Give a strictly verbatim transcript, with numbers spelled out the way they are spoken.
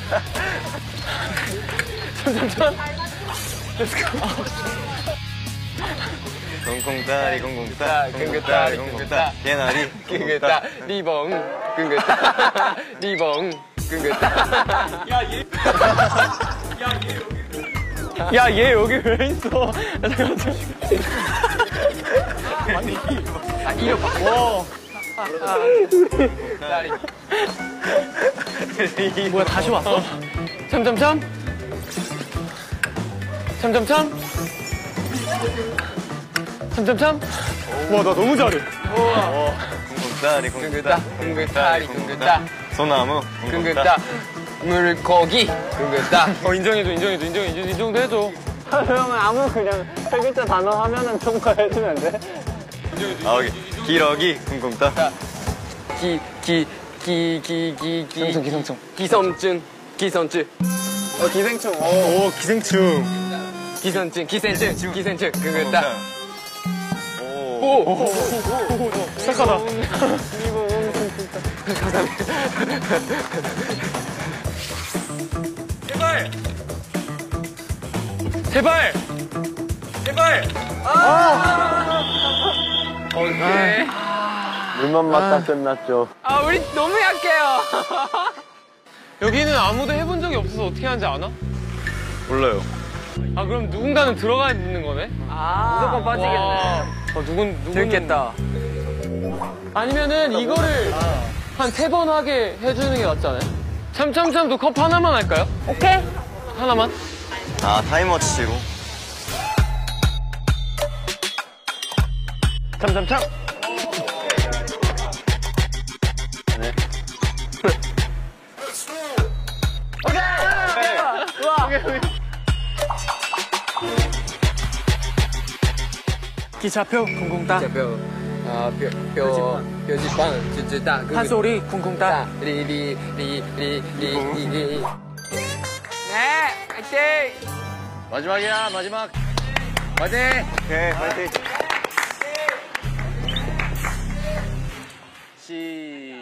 천천천. 렛츠고. 콩콩따리 콩콩따 콩콩따리 콩콩따 개나리 끙긋따 리봉 끙긋따 리봉 끙긋따. 야얘 야 얘 여기 왜 있어? 잠깐만. 아니 아 이거 봐. 뭐야 다시 왔어? 참참참 참참참 참참참. 와 나 너무 잘해. 콩콩따리 끙긋따 끙긋따리 끙긋따 소나무 끙긋따 물고기 끙긋따. 어 인정해줘 인정해줘 인정해줘 이 정도 해줘. 형은 아무 그냥 세 글자 단어 하면은 통과해주면 안 돼? 아 오케이 기러기 콩콩따 기 기 기 기 기 기 기성충 기성충 기섬증 기선증 어 기생충 오 기생충 기선증 기생증 기생증 끙긋따. 오 착하다. 감사합니다. 제발 제발 제발. 오케이. 물만 맞다 끝났죠. 아 우리 너무 약해요. 여기는 아무도 해본 적이 없어서 어떻게 하는지 아나? 몰라요. 아 그럼 누군가는 들어가야 되는 거네? 아 무조건 빠지겠네. 어 누군 누군 재밌겠다. 아니면은 이거를 한 세 번 하게 해주는 게 낫지 않아요? 참참참도 컵 하나만 할까요? 오케이. 하나만? 아 타임워치로 참참참. 네. 기차표 쿵쿵따. 표, 아, 표, 표, 표지판, 주주다. 판소리 쿵쿵따. 리, 리, 리, 리, 리, 리, 리. 네, 화이팅! 마지막이야 마지막 화이팅! 오케이 파이팅 시.